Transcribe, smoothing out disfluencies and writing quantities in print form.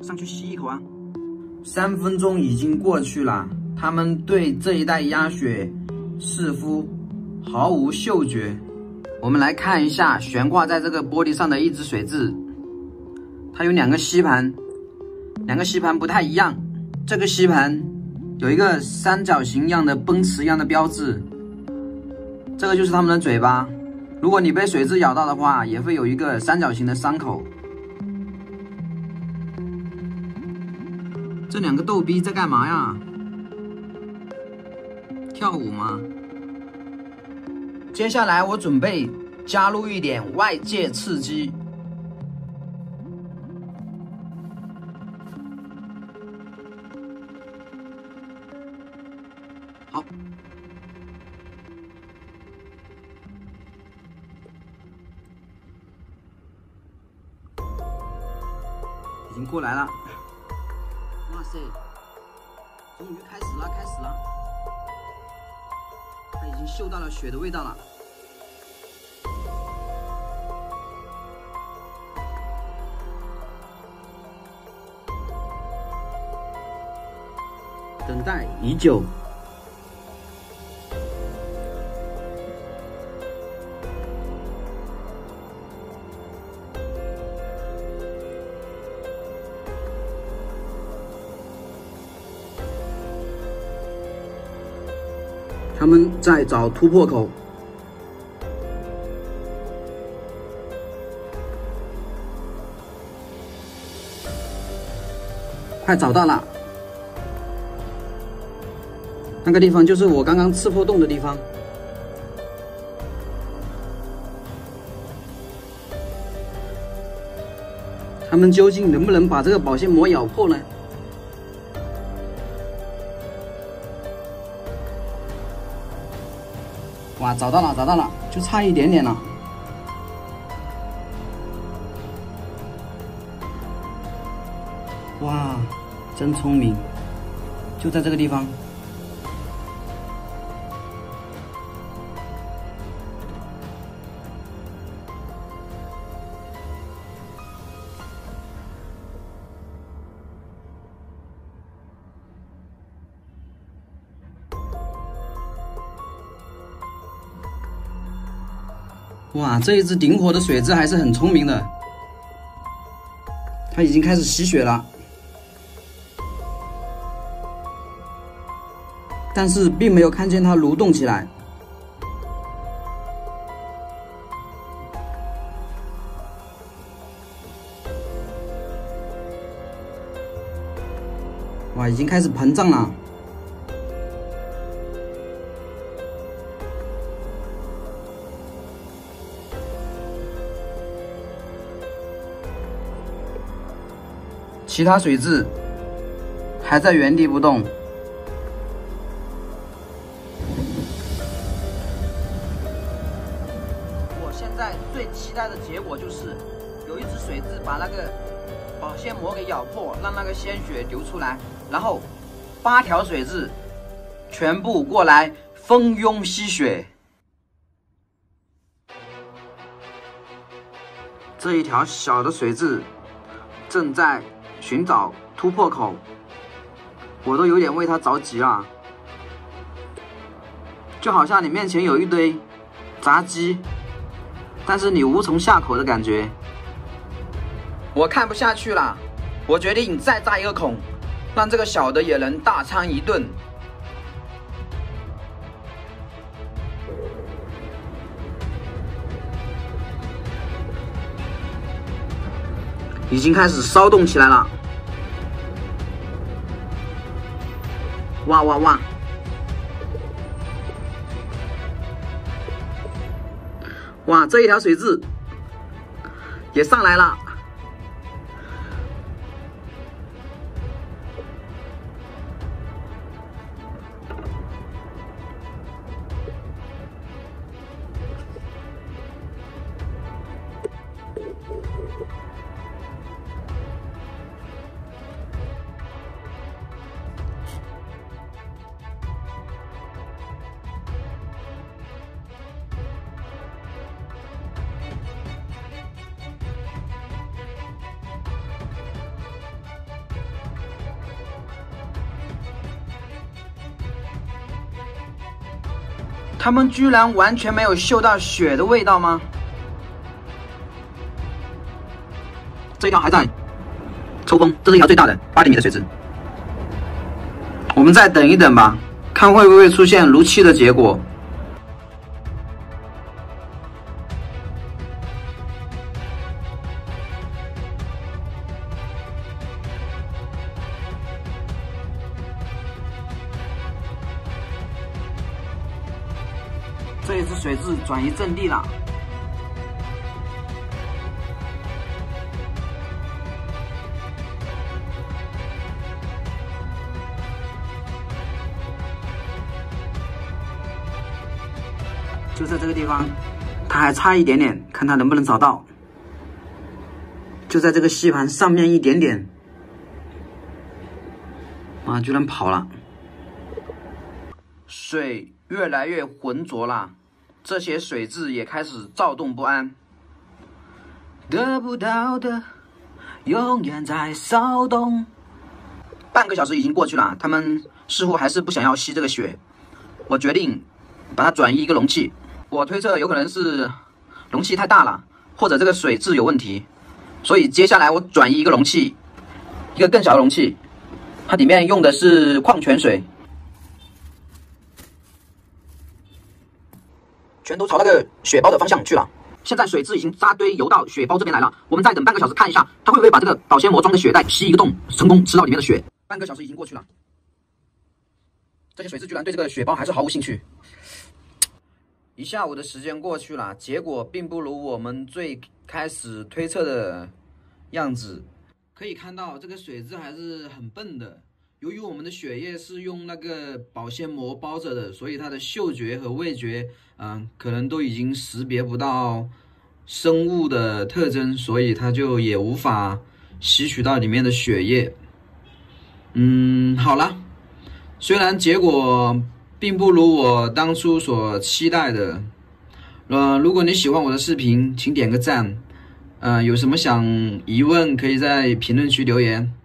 上去吸一口啊。 3分钟已经过去了，他们对这一袋鸭血似乎毫无嗅觉。我们来看一下悬挂在这个玻璃上的一只水蛭，它有2个吸盘，2个吸盘不太一样。这个吸盘有一个三角形一样的奔驰一样的标志，这个就是它们的嘴巴。如果你被水蛭咬到的话，也会有一个三角形的伤口。这2个逗逼在干嘛呀？跳舞吗？接下来我准备加入一点外界刺激。好，已经过来了。哇塞，终于开始了，开始了！它已经嗅到了血的味道了。等待已久。他们在找突破口。快找到了，那个地方就是我刚刚刺破洞的地方。他们究竟能不能把这个保鲜膜咬破呢？哇，找到了，找到了，就差一点点了。哇，真聪明，就在这个地方。哇，这一只顶火的水蛭还是很聪明的，它已经开始吸血了，但是并没有看见它蠕动起来。哇，已经开始膨胀了。其他水蛭还在原地不动。我现在最期待的结果就是，有一只水蛭把那个保鲜膜给咬破，让那个鲜血流出来，然后8条水蛭全部过来蜂拥吸血。这一条小的水蛭正在寻找突破口，我都有点为它着急了，就好像你面前有一堆炸鸡，但是你无从下口的感觉。我看不下去了，我决定再扎一个孔，让这个小的也能大餐一顿。已经开始骚动起来了，哇哇哇！哇，这一条水蛭也上来了。 他们居然完全没有嗅到血的味道吗？这一条还在抽风，这是一条最大的8厘米的水蛭。我们再等一等吧，看会不会出现如期的结果。这一只水蛭转移阵地了。就在这个地方，它还差一点点，看它能不能找到。就在这个吸盘上面一点点，啊，居然跑了！水越来越浑浊了，这些水蛭也开始躁动不安。得不到的永远在骚动。半个小时已经过去了，它们似乎还是不想要吸这个血。我决定把它转移一个容器。我推测有可能是容器太大了，或者这个水质有问题，所以接下来我转移一个容器，一个更小的容器，它里面用的是矿泉水，全都朝那个血包的方向去了。现在水质已经扎堆游到血包这边来了，我们再等半个小时看一下，它会不会把这个保鲜膜装的血袋吸一个洞，成功吃到里面的血。半个小时已经过去了，这些水蛭居然对这个血包还是毫无兴趣。一下午的时间过去了，结果并不如我们最开始推测的样子。可以看到这个水蛭还是很笨的，由于我们的血液是用那个保鲜膜包着的，所以它的嗅觉和味觉，可能都已经识别不到生物的特征，所以它就也无法吸取到里面的血液。好了，虽然结果并不如我当初所期待的。如果你喜欢我的视频，请点个赞。有什么疑问可以在评论区留言。